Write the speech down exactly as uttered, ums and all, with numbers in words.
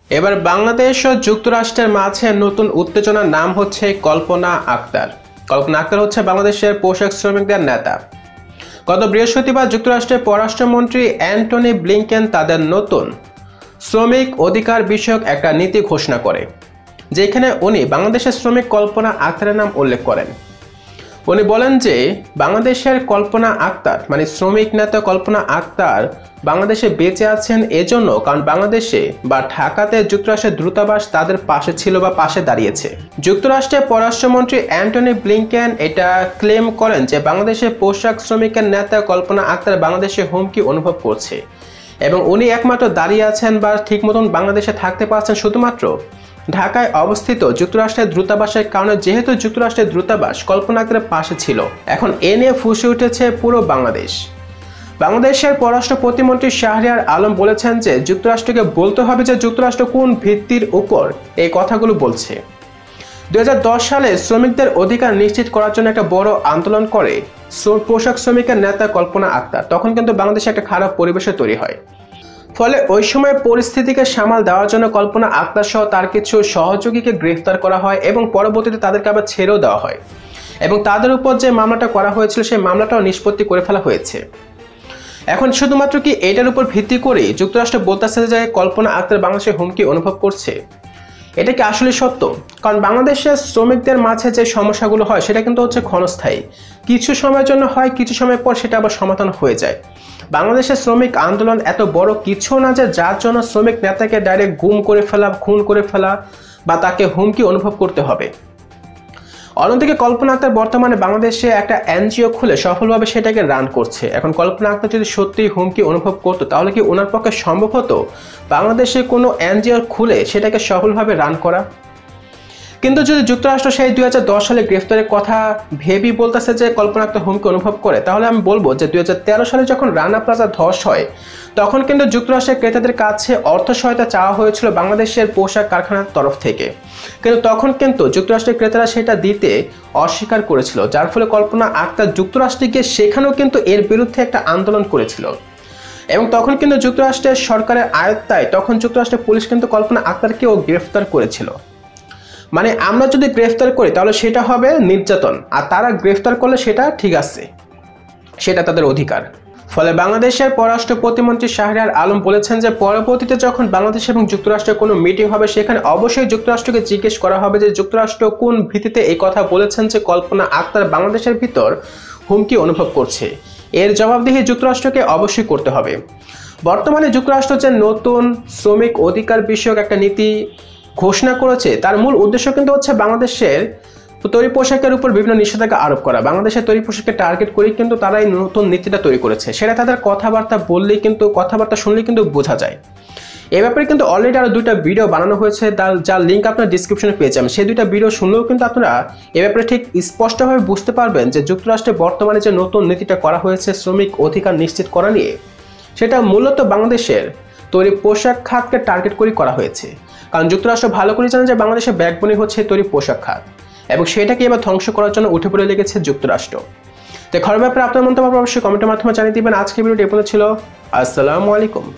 এবার বাংলাদেশ ও যুক্তরাষ্ট্রের মাঝে নতুন উত্তেজনার নাম হচ্ছে কল্পনা আক্তার। কল্পনা আক্তার হচ্ছে বাংলাদেশের পোশাক শ্রমিকদের নেতা। গত বৃহস্পতিবার যুক্তরাষ্ট্রের পররাষ্ট্রমন্ত্রী অ্যান্টনি ব্লিংকেন তাদের নতুন শ্রমিক অধিকার বিষয়ক একটা নীতি ঘোষণা করে, যেখানে উনি বাংলাদেশের শ্রমিক কল্পনা আক্তারের নাম উল্লেখ করেন। উনি বলেন যে বাংলাদেশের কল্পনা আক্তার মানে শ্রমিক নেতা কল্পনা আক্তার বাংলাদেশে বেঁচে আছেন এজন্য কারণ বাংলাদেশে বা ঢাকাতে যুক্তরাষ্ট্রের দূতাবাস তাদের পাশে ছিল বা পাশে দাঁড়িয়েছে। যুক্তরাষ্ট্রের পররাষ্ট্রমন্ত্রী অ্যান্টনি ব্লিংকেন এটা ক্লেম করেন যে বাংলাদেশের পোশাক শ্রমিকের নেতা কল্পনা আক্তার বাংলাদেশে হুমকি অনুভব করছে এবং উনি একমাত্র দাঁড়িয়ে আছেন বা ঠিক মতন বাংলাদেশে থাকতে পারছেন শুধুমাত্র ঢাকায় অবস্থিত যুক্তরাষ্ট্রের দূতাবাসের কারণে, যেহেতু যুক্তরাষ্ট্রের দূতাবাস কল্পনা আক্তারের পাশে ছিল। এখন এ নিয়ে ফুঁসে উঠেছে পুরো বাংলাদেশ। বাংলাদেশের পররাষ্ট্র প্রতিমন্ত্রী শাহরিয়ার আলম বলেছেন যে যুক্তরাষ্ট্রকে বলতে হবে যে যুক্তরাষ্ট্র কোন ভিত্তির উপর এই কথাগুলো বলছে। দুই হাজার দশ সালে শ্রমিকদের অধিকার নিশ্চিত করার জন্য একটা বড় আন্দোলন করে পোশাক শ্রমিকের নেতা কল্পনা আক্তার। তখন কিন্তু বাংলাদেশে একটা খারাপ পরিবেশে তৈরি হয়। ফলে ওই সময় পরিস্থিতিকে সামাল দেওয়ার জন্য কল্পনা আক্তার সহ তার কিছু সহযোগীকে গ্রেফতার করা হয় এবং পরবর্তীতে তাদেরকে আবার ছেড়েও দেওয়া হয় এবং তাদের উপর যে মামলাটা করা হয়েছিল সেই মামলাটাও নিষ্পত্তি করে ফেলা হয়েছে। এখন শুধুমাত্র কি এটার উপর ভিত্তি করে যুক্তরাষ্ট্র বলতেছে যে কল্পনা আক্তার বাংলাদেশে হুমকি অনুভব করছে? এটা কি আসলে সত্য? কারণ বাংলাদেশের শ্রমিকদের মাঝে যে সমস্যাগুলো হয় সেটা কিন্তু হচ্ছে ক্ষণস্থায়ী, কিছু সময়ের জন্য হয়, কিছু সময় পর সেটা আবার সমাধান হয়ে যায়। বাংলাদেশের শ্রমিক আন্দোলন এত বড় কিছু না যে যার জন্য শ্রমিক নেতাকে ডাইরেক্ট গুম করে ফেলা, খুন করে ফেলা বা তাকে হুমকি অনুভব করতে হবে। অন্যদিকে কল্পনা আক্তার বর্তমানে বাংলাদেশে একটা এনজিও খুলে সফলভাবে সেটাকে রান করছে। এখন কল্পনা আক্তার যদি সত্যি হুমকি অনুভব করতো তাহলে কি ওনার পক্ষে সম্ভব হতো বাংলাদেশে কোনো এনজিও খুলে সেটাকে সফলভাবে রান করা? কিন্তু যদি যুক্তরাষ্ট্র সেই দুই হাজার দশ সালে গ্রেফতারের কথা ভেবেই বলতেছে যে কল্পনা আক্তার হুমকি অনুভব করে, তাহলে আমি বলবো যে দুই হাজার তেরো সালে যখন রানা প্লাজা ধস হয় তখন কিন্তু যুক্তরাষ্ট্রের ক্রেতাদের কাছে অর্থ সহায়তা চাওয়া হয়েছিল বাংলাদেশের পোশাক কারখানার তরফ থেকে, কিন্তু তখন কিন্তু যুক্তরাষ্ট্রের ক্রেতারা সেটা দিতে অস্বীকার করেছিল, যার ফলে কল্পনা আক্তার যুক্তরাষ্ট্রে গিয়ে সেখানেও কিন্তু এর বিরুদ্ধে একটা আন্দোলন করেছিল এবং তখন কিন্তু যুক্তরাষ্ট্রের সরকারের আয়ত্তায় তখন যুক্তরাষ্ট্রের পুলিশ কিন্তু কল্পনা আক্তারকেও গ্রেফতার করেছিল। মানে আমরা যদি গ্রেফতার করি তাহলে সেটা হবে নির্যাতন, আর তারা গ্রেফতার করলে সেটা ঠিক আছে, সেটা তাদের অধিকার। ফলে বাংলাদেশের পররাষ্ট্র প্রতিমন্ত্রী শাহরিয়ার আলম বলেছেন যে পরবর্তীতে যখন বাংলাদেশ এবং যুক্তরাষ্ট্রের কোনো মিটিং হবে সেখানে অবশ্যই যুক্তরাষ্ট্রকে জিজ্ঞেস করা হবে যে যুক্তরাষ্ট্র কোন ভিত্তিতে এই কথা বলেছেন যে কল্পনা আক্তার বাংলাদেশের ভিতর হুমকি অনুভব করছে। এর জবাবদিহি যুক্তরাষ্ট্রকে অবশ্যই করতে হবে। বর্তমানে যুক্তরাষ্ট্র যে নতুন শ্রমিক অধিকার বিষয়ক একটা নীতি ঘোষণা করেছে তার মূল উদ্দেশ্য কিন্তু হচ্ছে বাংলাদেশের তৈরি পোশাকের উপর বিভিন্ন নিষেধাজ্ঞা আরোপ করা। বাংলাদেশের তৈরি পোশাককে টার্গেট করে কিন্তু তারা এই নতুন নীতিটা তৈরি করেছে, সেটা তাদের কথাবার্তা বললেই কিন্তু কথাবার্তা শুনলেই কিন্তু বোঝা যায়। এ ব্যাপারে কিন্তু অলরেডি আরো দুইটা ভিডিও বানানো হয়েছে, যার লিঙ্ক আপনার ডিসক্রিপশনে পেয়ে যাবেন। সেই দুইটা ভিডিও শুনলেও কিন্তু আপনারা এ ব্যাপারে ঠিক স্পষ্টভাবে বুঝতে পারবেন যে যুক্তরাষ্ট্রে বর্তমানে যে নতুন নীতিটা করা হয়েছে শ্রমিক অধিকার নিশ্চিত করা নিয়ে, সেটা মূলত বাংলাদেশের তৈরি পোশাক খাতকে টার্গেট করে করা হয়েছে। কারণ যুক্তরাষ্ট্র ভালো করে জানে যে বাংলাদেশের ব্যাকবোনই হচ্ছে তৈরি পোশাক খাত এবং সেটাকে এবার ধ্বংস করার জন্য উঠে পড়ে লেগেছে যুক্তরাষ্ট্র। তো খবরের ব্যাপারে আপনার মন্তব্য অবশ্যই কমেন্টের মাধ্যমে জানিয়ে দিবেন। আজকের ভিডিওটি এ পর্যন্ত ছিল। আসসালামু আলাইকুম।